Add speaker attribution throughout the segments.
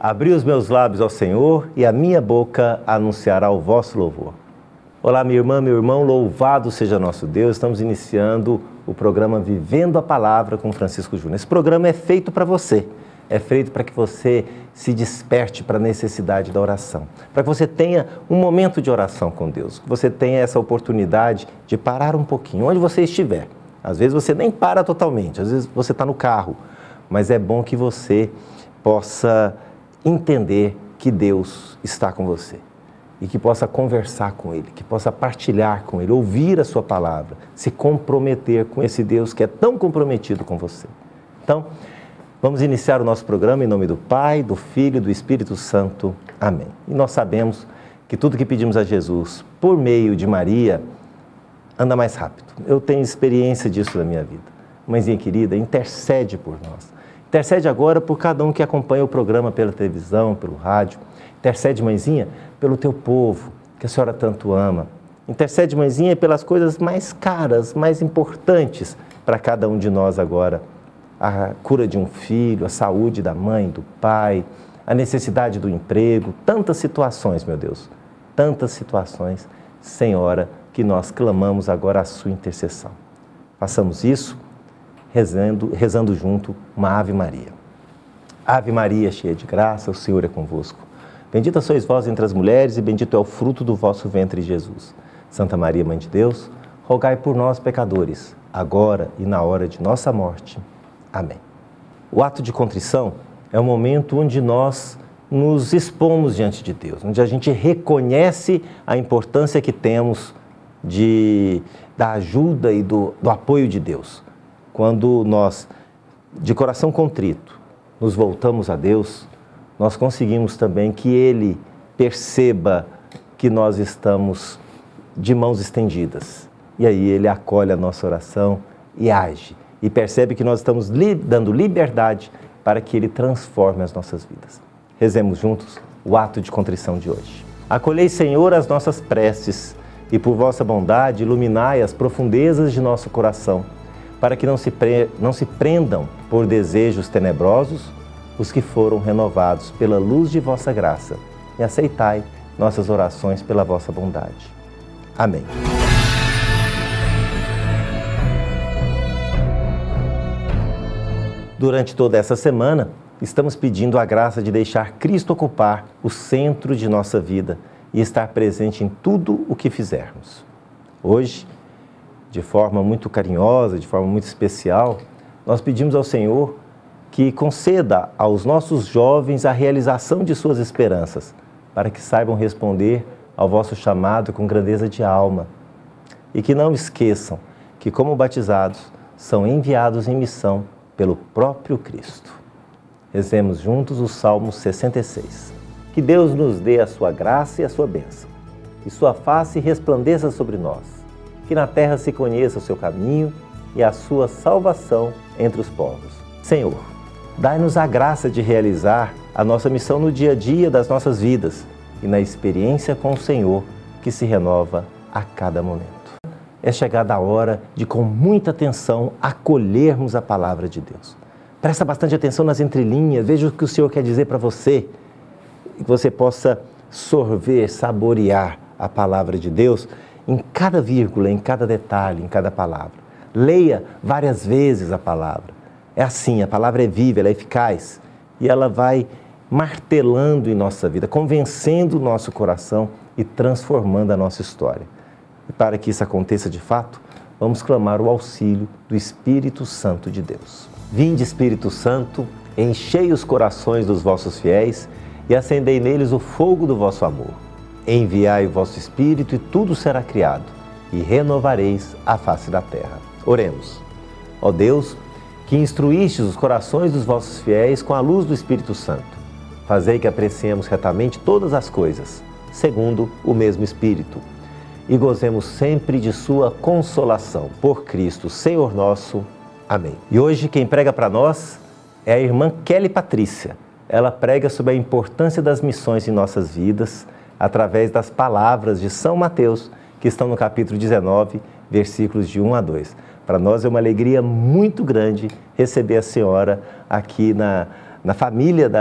Speaker 1: Abri os meus lábios ao Senhor e a minha boca anunciará o vosso louvor. Olá, minha irmã, meu irmão, louvado seja nosso Deus. Estamos iniciando o programa Vivendo a Palavra com Francisco Júnior. Esse programa é feito para você, é feito para que você se desperte para a necessidade da oração, para que você tenha um momento de oração com Deus, que você tenha essa oportunidade de parar um pouquinho, onde você estiver. Às vezes você nem para totalmente, às vezes você está no carro, mas é bom que você possa entender que Deus está com você e que possa conversar com Ele, que possa partilhar com Ele, ouvir a sua palavra, se comprometer com esse Deus que é tão comprometido com você. Então, vamos iniciar o nosso programa em nome do Pai, do Filho e do Espírito Santo. Amém. E nós sabemos que tudo que pedimos a Jesus por meio de Maria anda mais rápido. Eu tenho experiência disso na minha vida. Mãezinha querida, intercede por nós. Intercede agora por cada um que acompanha o programa pela televisão, pelo rádio. Intercede, mãezinha, pelo teu povo, que a senhora tanto ama. Intercede, mãezinha, pelas coisas mais caras, mais importantes para cada um de nós agora. A cura de um filho, a saúde da mãe, do pai, a necessidade do emprego. Tantas situações, meu Deus. Tantas situações, Senhora, que nós clamamos agora a sua intercessão. Façamos isso rezando junto uma Ave Maria. Ave Maria, cheia de graça, o Senhor é convosco. Bendita sois vós entre as mulheres e bendito é o fruto do vosso ventre, Jesus. Santa Maria, Mãe de Deus, rogai por nós, pecadores, agora e na hora de nossa morte. Amém. O ato de contrição é um momento onde nós nos expomos diante de Deus, onde a gente reconhece a importância que temos da ajuda e do apoio de Deus. Quando nós, de coração contrito, nos voltamos a Deus, nós conseguimos também que Ele perceba que nós estamos de mãos estendidas. E aí Ele acolhe a nossa oração e age. E percebe que nós estamos dando liberdade para que Ele transforme as nossas vidas. Rezemos juntos o ato de contrição de hoje. Acolhei, Senhor, as nossas preces e por vossa bondade iluminai as profundezas de nosso coração, para que não se prendam por desejos tenebrosos os que foram renovados pela luz de vossa graça, e aceitai nossas orações pela vossa bondade. Amém. Durante toda essa semana, estamos pedindo a graça de deixar Cristo ocupar o centro de nossa vida e estar presente em tudo o que fizermos. Hoje, de forma muito carinhosa, de forma muito especial, nós pedimos ao Senhor que conceda aos nossos jovens a realização de suas esperanças, para que saibam responder ao vosso chamado com grandeza de alma e que não esqueçam que, como batizados, são enviados em missão pelo próprio Cristo. Rezemos juntos o Salmo 66. Que Deus nos dê a sua graça e a sua bênção, e sua face resplandeça sobre nós. Que na terra se conheça o seu caminho e a sua salvação entre os povos. Senhor, dai-nos a graça de realizar a nossa missão no dia a dia das nossas vidas e na experiência com o Senhor que se renova a cada momento. É chegada a hora de, com muita atenção, acolhermos a palavra de Deus. Presta bastante atenção nas entrelinhas, veja o que o Senhor quer dizer para você, que você possa sorver, saborear a palavra de Deus em cada vírgula, em cada detalhe, em cada palavra. Leia várias vezes a palavra. É assim, a palavra é viva, ela é eficaz e ela vai martelando em nossa vida, convencendo o nosso coração e transformando a nossa história. E para que isso aconteça de fato, vamos clamar o auxílio do Espírito Santo de Deus. Vinde, Espírito Santo, enchei os corações dos vossos fiéis e acendei neles o fogo do vosso amor. Enviai o vosso Espírito e tudo será criado, e renovareis a face da terra. Oremos. Ó Deus, que instruístes os corações dos vossos fiéis com a luz do Espírito Santo, fazei que apreciemos retamente todas as coisas, segundo o mesmo Espírito, e gozemos sempre de sua consolação. Por Cristo, Senhor nosso. Amém. E hoje quem prega para nós é a irmã Kelly Patrícia. Ela prega sobre a importância das missões em nossas vidas, através das palavras de São Mateus, que estão no capítulo 19, versículos de 1 a 2. Para nós é uma alegria muito grande receber a senhora aqui na família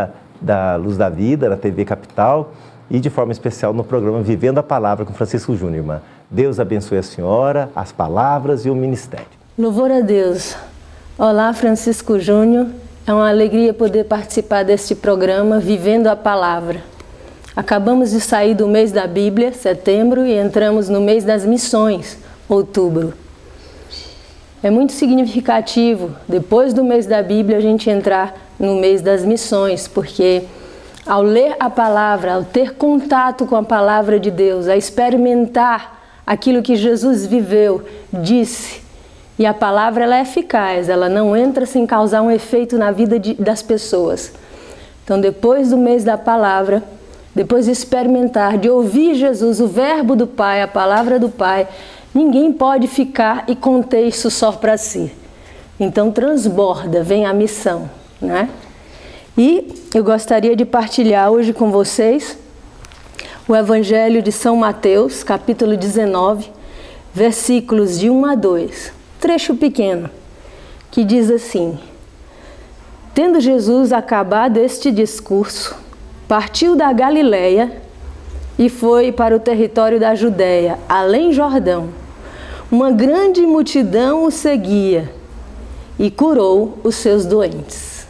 Speaker 1: da Luz da Vida, da TV Capital, e de forma especial no programa Vivendo a Palavra com Francisco Júnior, irmã. Deus abençoe a senhora, as palavras e o ministério.
Speaker 2: Louvor a Deus. Olá, Francisco Júnior. É uma alegria poder participar deste programa Vivendo a Palavra. Acabamos de sair do mês da Bíblia, setembro, e entramos no mês das missões, outubro. É muito significativo, depois do mês da Bíblia, a gente entrar no mês das missões, porque ao ler a palavra, ao ter contato com a palavra de Deus, a experimentar aquilo que Jesus viveu, disse, e a palavra ela é eficaz, ela não entra sem causar um efeito na vida das pessoas. Então, depois do mês da palavra, depois de experimentar, de ouvir Jesus, o verbo do Pai, a palavra do Pai, ninguém pode ficar e conter isso só para si. Então transborda, vem a missão, né? E eu gostaria de partilhar hoje com vocês o Evangelho de São Mateus, capítulo 19, versículos de 1 a 2. Trecho pequeno, que diz assim: Tendo Jesus acabado este discurso, partiu da Galileia e foi para o território da Judéia, além Jordão. Uma grande multidão o seguia e curou os seus doentes.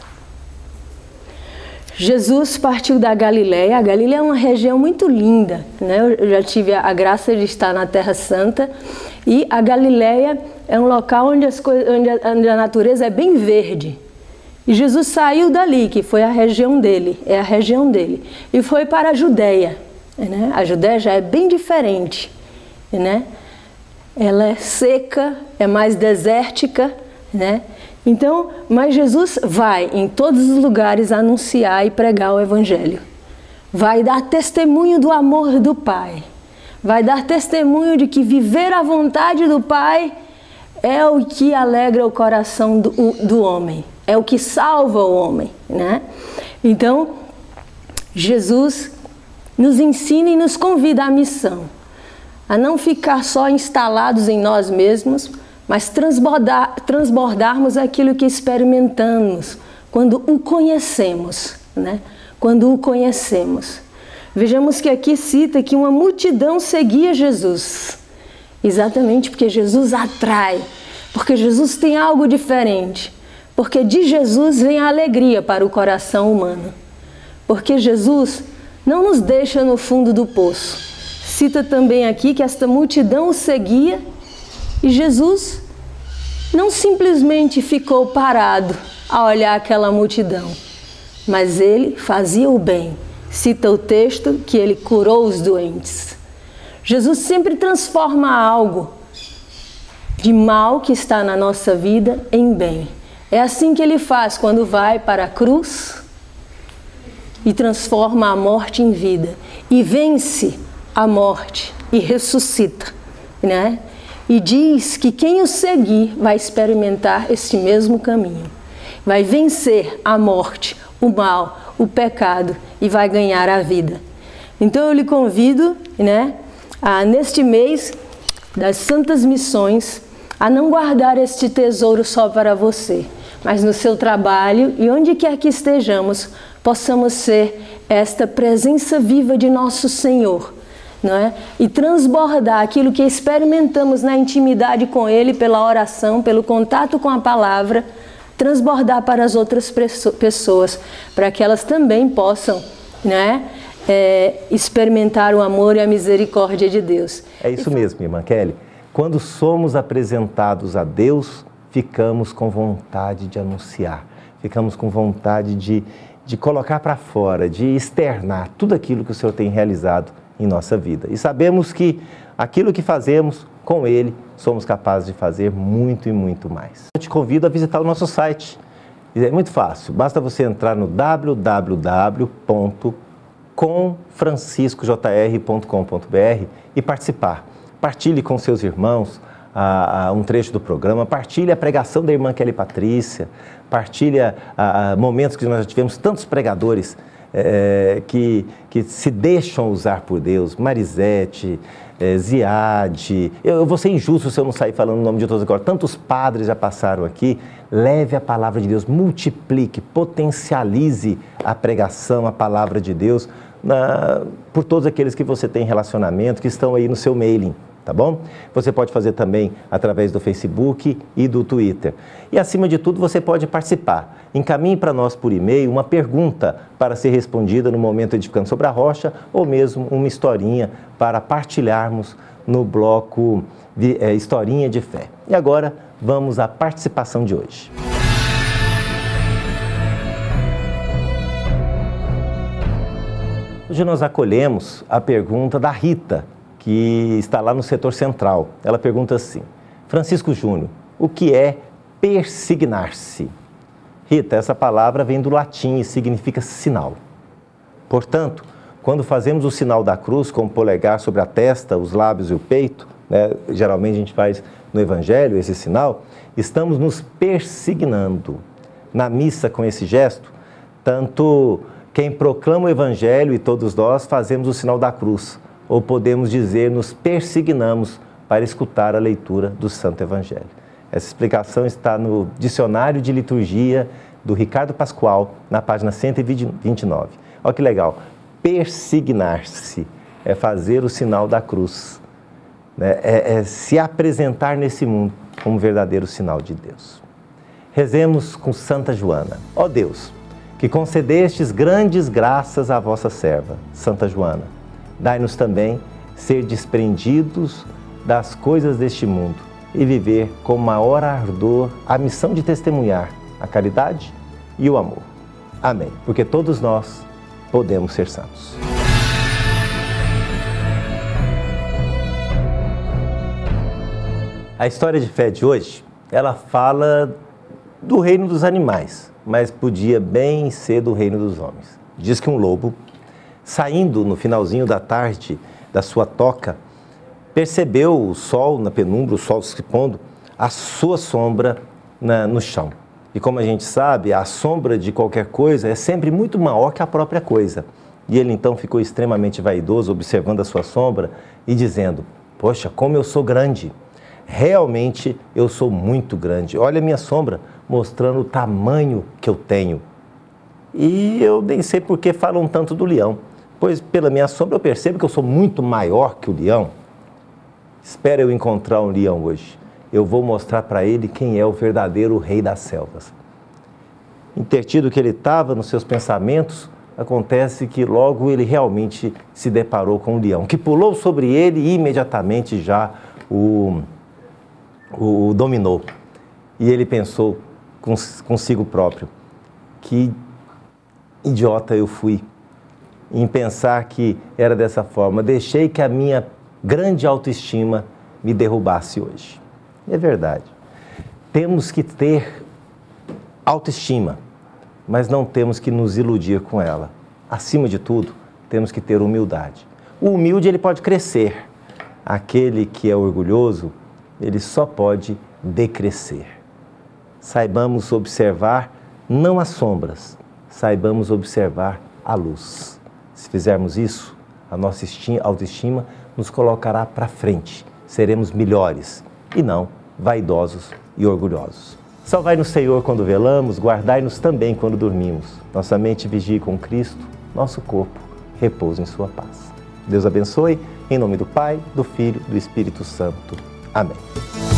Speaker 2: Jesus partiu da Galileia. A Galileia é uma região muito linda, né? Eu já tive a graça de estar na Terra Santa, e a Galileia é um local onde a natureza é bem verde. E Jesus saiu dali, que foi a região dele, é a região dele, e foi para a Judéia, né? A Judéia já é bem diferente, né? Ela é seca, é mais desértica, né? Então, mas Jesus vai em todos os lugares anunciar e pregar o Evangelho. Vai dar testemunho do amor do Pai. Vai dar testemunho de que viver a vontade do Pai é o que alegra o coração do homem. É o que salva o homem, né? Então, Jesus nos ensina e nos convida à missão. A não ficar só instalados em nós mesmos, mas transbordarmos aquilo que experimentamos quando o conhecemos, né? Quando o conhecemos. Vejamos que aqui cita que uma multidão seguia Jesus, exatamente porque Jesus atrai, porque Jesus tem algo diferente, porque de Jesus vem a alegria para o coração humano, porque Jesus não nos deixa no fundo do poço. Cita também aqui que esta multidão o seguia e Jesus não simplesmente ficou parado a olhar aquela multidão, mas ele fazia o bem. Cita o texto que ele curou os doentes. Jesus sempre transforma algo de mal que está na nossa vida em bem. É assim que ele faz quando vai para a cruz e transforma a morte em vida e vence a morte e ressuscita, né? E diz que quem o seguir vai experimentar este mesmo caminho, vai vencer a morte, o mal, o pecado e vai ganhar a vida. Então eu lhe convido, né, neste mês das Santas Missões, a não guardar este tesouro só para você, mas no seu trabalho e onde quer que estejamos, possamos ser esta presença viva de nosso Senhor, não é? E transbordar aquilo que experimentamos na intimidade com Ele, pela oração, pelo contato com a palavra, transbordar para as outras pessoas, para que elas também possam, né, experimentar o amor e a misericórdia de Deus. É isso mesmo, irmã Kelly. Quando somos apresentados a Deus, ficamos com vontade de anunciar, ficamos com vontade de colocar para fora, de externar tudo aquilo que o Senhor tem realizado em nossa vida. E sabemos que aquilo que fazemos com Ele, somos capazes de fazer muito e muito mais. Eu te convido a visitar o nosso site. É muito fácil, basta você entrar no www.comfranciscojr.com.br e participar. Partilhe com seus irmãos um trecho do programa, partilhe a pregação da irmã Kelly Patrícia, partilhe momentos que nós já tivemos tantos pregadores
Speaker 1: que se deixam usar por Deus, Marisete, Ziade, eu vou ser injusto se eu não sair falando o nome de todos agora, tantos padres já passaram aqui. Leve a palavra de Deus, multiplique, potencialize a pregação, a palavra de Deus, por todos aqueles que você tem relacionamento, que estão aí no seu mailing, tá bom? Você pode fazer também através do Facebook e do Twitter. E acima de tudo, você pode participar. Encaminhe para nós por e-mail uma pergunta para ser respondida no Momento Edificando sobre a Rocha, ou mesmo uma historinha para partilharmos no bloco Historinha de Fé. E agora, vamos à participação de hoje. Hoje nós acolhemos a pergunta da Rita, que está lá no setor central. Ela pergunta assim: Francisco Júnior, o que é persignar-se? Rita, essa palavra vem do latim e significa sinal. Portanto, quando fazemos o sinal da cruz, com o polegar sobre a testa, os lábios e o peito, né, geralmente a gente faz no Evangelho esse sinal, estamos nos persignando. Na missa, com esse gesto, tanto quem proclama o Evangelho e todos nós fazemos o sinal da cruz, ou podemos dizer, nos persignamos para escutar a leitura do Santo Evangelho. Essa explicação está no Dicionário de Liturgia do Ricardo Pascoal, na página 129. Olha que legal, persignar-se é fazer o sinal da cruz, né? É se apresentar nesse mundo como verdadeiro sinal de Deus. Rezemos com Santa Joana. Ó Deus, que concedestes grandes graças à vossa serva, Santa Joana, dai-nos também ser desprendidos das coisas deste mundo e viver com maior ardor a missão de testemunhar a caridade e o amor. Amém. Porque todos nós podemos ser santos. A história de fé de hoje, ela fala do reino dos animais, mas podia bem ser do reino dos homens. Diz que um lobo, saindo no finalzinho da tarde da sua toca, percebeu o sol na penumbra, o sol se pondo, a sua sombra no chão. E como a gente sabe, a sombra de qualquer coisa é sempre muito maior que a própria coisa. E ele então ficou extremamente vaidoso, observando a sua sombra e dizendo: poxa, como eu sou grande! Realmente eu sou muito grande. Olha a minha sombra, mostrando o tamanho que eu tenho. E eu nem sei por que falam tanto do leão, pois pela minha sombra eu percebo que eu sou muito maior que o leão. Espera eu encontrar um leão hoje. Eu vou mostrar para ele quem é o verdadeiro rei das selvas. Intertido que ele estava nos seus pensamentos, acontece que logo ele realmente se deparou com um leão, que pulou sobre ele e imediatamente já o dominou. E ele pensou consigo próprio: que idiota eu fui em pensar que era dessa forma. Deixei que a minha grande autoestima me derrubasse hoje. É verdade. Temos que ter autoestima, mas não temos que nos iludir com ela. Acima de tudo, temos que ter humildade. O humilde, ele pode crescer. Aquele que é orgulhoso, ele só pode decrescer. Saibamos observar não as sombras, saibamos observar a luz. Se fizermos isso, a nossa autoestima nos colocará para frente. Seremos melhores e não vaidosos e orgulhosos. Salvai-nos, Senhor, quando velamos, guardai-nos também quando dormimos. Nossa mente vigie com Cristo, nosso corpo repousa em sua paz. Deus abençoe, em nome do Pai, do Filho e do Espírito Santo. Amém.